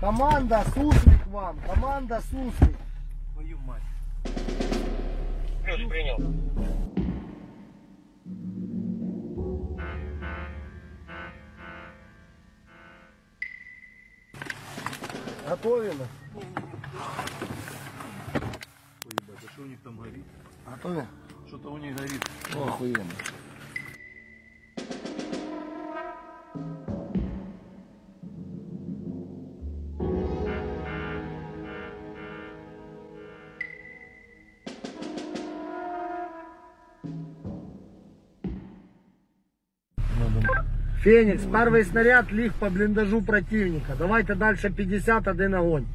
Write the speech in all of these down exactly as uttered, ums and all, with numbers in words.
Команда Суслик вам. Команда Суслик. Твою мать. Плюс принял. Готовено? Ой, ебать, а что у них там горит? Готовы? Что-то у них горит. О, охуенно. Феникс, первый снаряд лег по блиндажу противника. Давайте дальше пятьдесят, один огонь.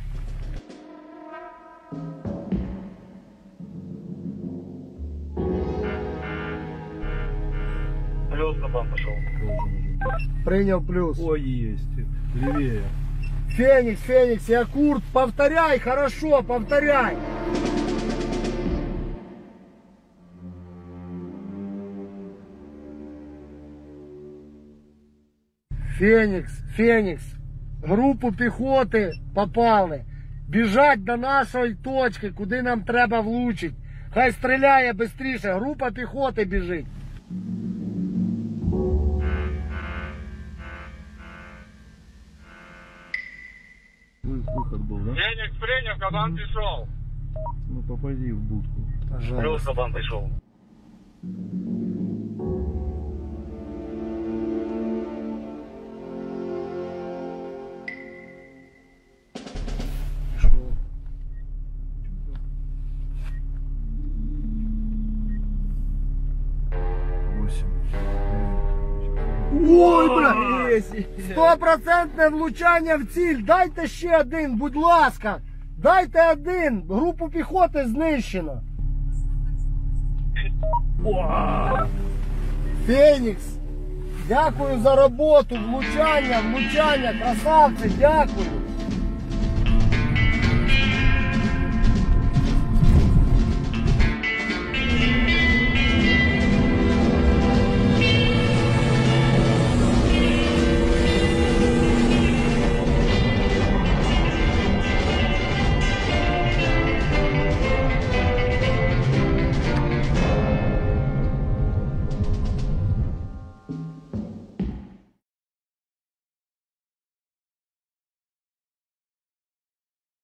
Плюс на бам пошел. Принял плюс. Ой, есть. Левее. Феникс, Феникс, я Курт, повторяй, хорошо, повторяй. Феникс, Феникс, групу піхоти попали. Біжать до нашої точки, куди нам треба влучити. Хай стріляє швидше, група піхоти біжить. Выход был, да? Феникс принял, кабан пришел. Ну попади в будку. Плюс кабан пришел. Ой, бля! Стопроцентне влучання в ціль. Дайте ще один, будь ласка. Дайте один. Групу піхоти знищено. Фенікс. Дякую за роботу. Влучання, влучання. Красавці, дякую.